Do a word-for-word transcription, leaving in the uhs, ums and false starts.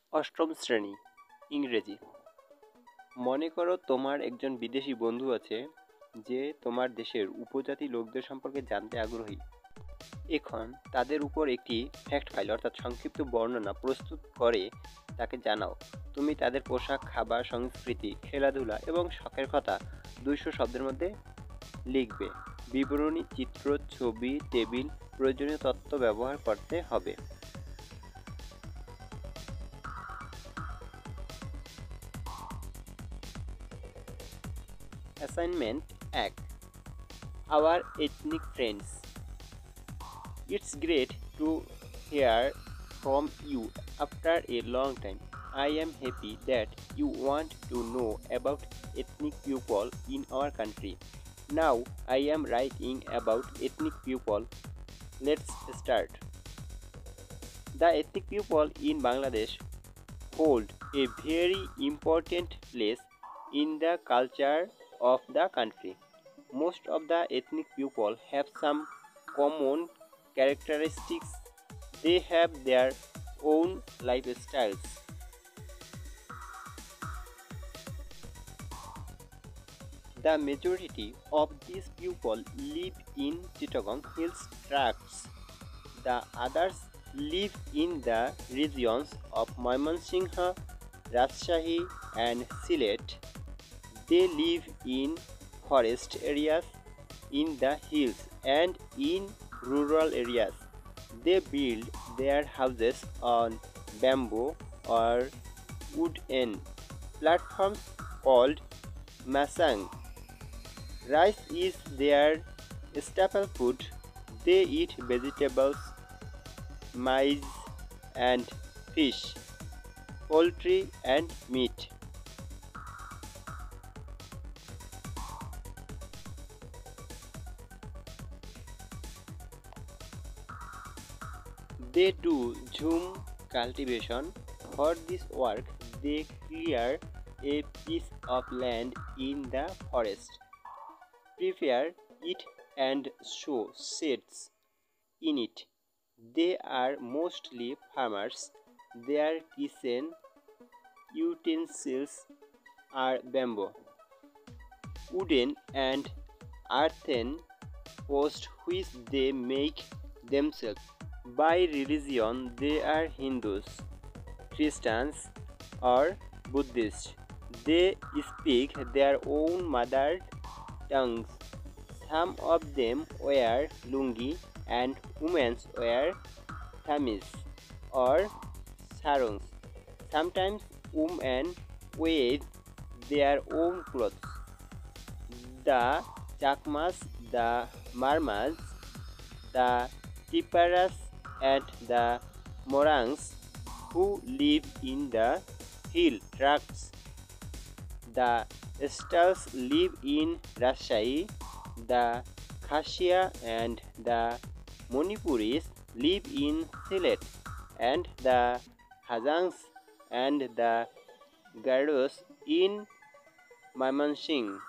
অষ্টম শ্রেণী ইংরেজি। মনে করো তোমার একজন বিদেশি বন্ধু আছে যে তোমার দেশের উপজাতি লোকদের সম্পর্কে জানতে আগ্রহী। এখন তাদের উপর একটি ফ্যাক্ট ফাইল অর্থাৎ সংক্ষিপ্ত বর্ণনা প্রস্তুত করে তাকে জানাও। তুমি তাদের পোশাক, খাবার, সংস্কৃতি, খেলাধুলা এবং শখের কথা দুইশো শব্দের মধ্যে লিখবে। বিবরণী, চিত্র, ছবি, টেবিল, প্রয়োজনীয় তথ্য ব্যবহার করতে হবে। অ্যাসাইনমেন্ট এক, our ethnic friends. It's great to hear from you after a long time. I am happy that you want to know about ethnic people in our country. Now I am writing about ethnic people. Let's start. The ethnic people in Bangladesh hold a very important place in the culture of the country. Most of the ethnic people have some common characteristics. They have their own lifestyles. The majority of these people live in Chittagong Hills tracts. The others live in the regions of Mymensingh, Rajshahi and Sylhet. They live in forest areas, in the hills and in rural areas. They build their houses on bamboo or wooden platforms called masang. Rice is their staple food. They eat vegetables, maize and fish, poultry and meat. They do jhum cultivation. For this work, they clear a piece of land in the forest, prepare it and sow seeds in it. They are mostly farmers. Their kitchen utensils are bamboo, wooden and earthen posts which they make themselves. By religion, they are Hindus, Christians, or Buddhists. They speak their own mother tongues. Some of them wear lungi and women wear thamis or sarongs. Sometimes women wear their own clothes. The Chakmas, the Marmas, the Tiparas and the Morangs who live in the hill tracts. The Stals live in Rajshahi. The Khashia and the Manipuris live in Sylhet, and the Hajangs and the Garos in Mymensingh.